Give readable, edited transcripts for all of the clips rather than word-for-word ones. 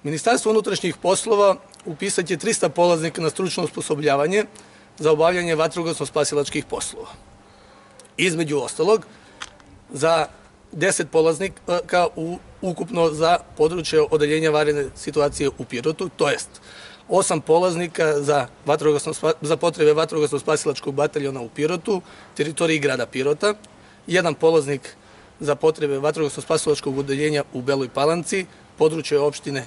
Ministarstvo unutrašnjih poslova upisat će 300 polaznika na stručno osposobljavanje za obavljanje vatrogasno-spasilačkih poslova. Između ostalog, za 10 polaznika ukupno za područje odeljenja vanredne situacije u Pirotu, to jest 8 polaznika za potrebe vatrogasno-spasilačkog bataljona u Pirotu, teritoriji grada Pirota, 1 polaznik za potrebe vatrogasno-spasilačkog odeljenja u Beloj Palanci, područje opštine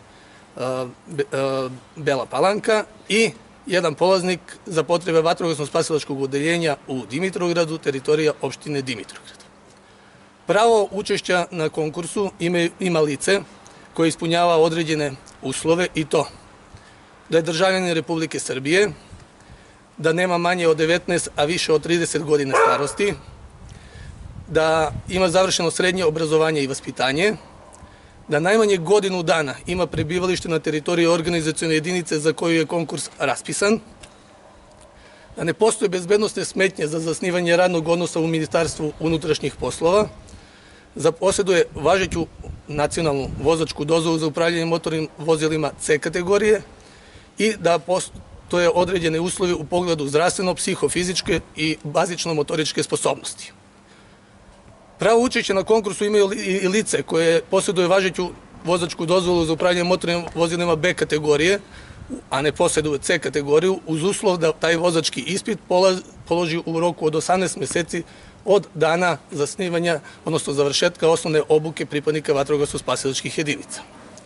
Bela Palanka i 1 polaznik za potrebe vatrogasno-spasilačkog odeljenja u Dimitrovgradu, teritorija opštine Dimitrovgrad. Pravo učešća na konkursu ima lice koje ispunjava određene uslove i to da je državljanin Republike Srbije, da nema manje od 19, a više od 30 godina starosti, da ima završeno srednje obrazovanje i vaspitanje, da najmanje godinu dana ima prebivalište na teritoriji organizacione jedinice za koju je konkurs raspisan, da ne postoje bezbednosne smetnje za zasnivanje radnog odnosa u Ministarstvu unutrašnjih poslova, da posjeduje važeću nacionalnu vozačku dozvolu za upravljanje motornim vozilima C kategorije i da postoje određene uslovi u pogledu zdravstveno, psihofizičke i bazično-motoričke sposobnosti. Pravo učešća na konkursu imaju i lice koje posjeduje važeću vozačku dozvolu za upravljanje motornim vozilima B kategorije, a ne posjeduje C kategoriju, uz uslov da taj vozački ispit položi u roku od 18 meseci od dana zasnivanja, odnosno završetka osnovne obuke pripadnika vatrogasno-spasilačkih jedinica.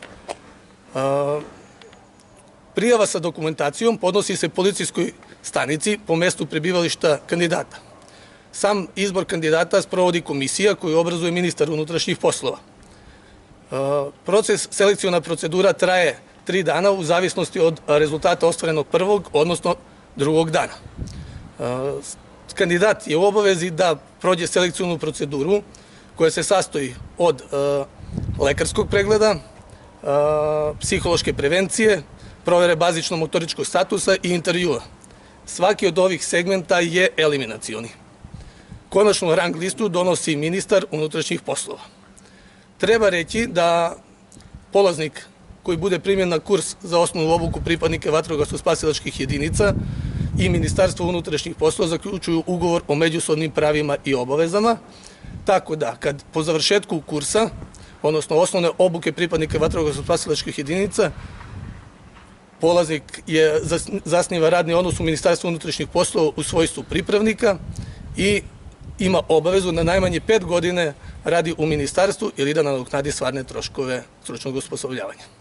Prijava sa dokumentacijom podnosi se policijskoj stanici po mestu prebivališta kandidata. Sam izbor kandidata sprovodi komisija koju obrazuje ministar unutrašnjih poslova. Proces, selekciona procedura traje 3 dana u zavisnosti od rezultata ostvarenog prvog, odnosno drugog dana. Kandidat je u obavezi da prođe selekcionu proceduru koja se sastoji od lekarskog pregleda, psihološke prevencije, provere bazično-motoričkog statusa i intervjua. Svaki od ovih segmenta je eliminacioni. Konačnu rang listu donosi ministar unutrašnjih poslova. Treba reći da polaznik koji bude primljen na kurs za osnovnu obuku pripadnika vatrogasno-spasilačkih jedinica i Ministarstvo unutrašnjih poslova zaključuju ugovor o međusobnim pravima i obavezama, tako da kad po završetku kursa, odnosno osnovne obuke pripadnika vatrogasno-spasilačkih jedinica, polaznik zasniva radni odnos u Ministarstvu unutrašnjih poslova u svojstvu pripravnika i ima obavezu na najmanje 5 godine radi u ministarstvu ili da nadoknadi stvarne troškove stručnog osposobljavanja.